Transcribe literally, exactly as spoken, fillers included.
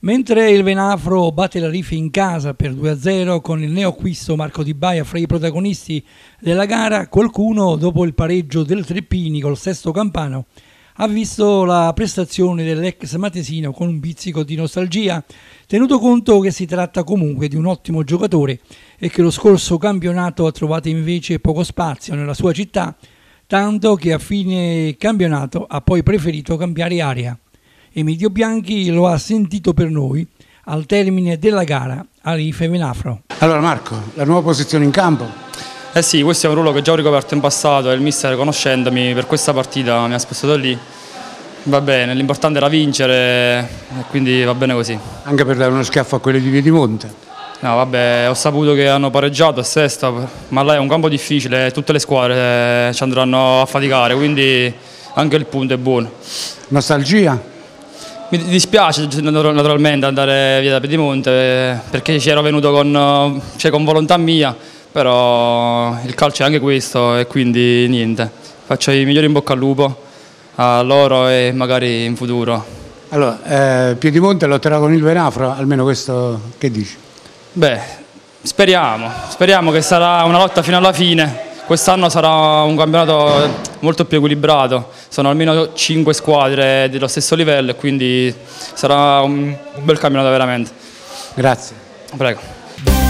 Mentre il Venafro batte la Rife in casa per due a zero con il neoacquisto Marco Di Baia fra i protagonisti della gara, qualcuno dopo il pareggio del Treppini col Sesto Campano ha visto la prestazione dell'ex matesino con un pizzico di nostalgia, tenuto conto che si tratta comunque di un ottimo giocatore e che lo scorso campionato ha trovato invece poco spazio nella sua città, tanto che a fine campionato ha poi preferito cambiare area. Emidio Bianchi lo ha sentito per noi al termine della gara a Rife Venafro. Allora Marco, la nuova posizione in campo? Eh sì, questo è un ruolo che già ho ricoperto in passato e il mister, conoscendomi, per questa partita mi ha spostato lì. Va bene, l'importante era vincere e quindi va bene così. Anche per dare uno schiaffo a quelli di Piedimonte? No, vabbè, ho saputo che hanno pareggiato a Sesta, ma là è un campo difficile, tutte le squadre ci andranno a faticare, quindi anche il punto è buono. Nostalgia? Mi dispiace naturalmente andare via da Piedimonte perché ci ero venuto con, cioè, con volontà mia, però il calcio è anche questo e quindi niente. Faccio i migliori in bocca al lupo a loro e magari in futuro. Allora, eh, Piedimonte lotterà con il Venafro, almeno questo che dici? Beh, speriamo, speriamo che sarà una lotta fino alla fine. Quest'anno sarà un campionato molto più equilibrato, sono almeno cinque squadre dello stesso livello e quindi sarà un, un bel campionato veramente. Grazie. Prego.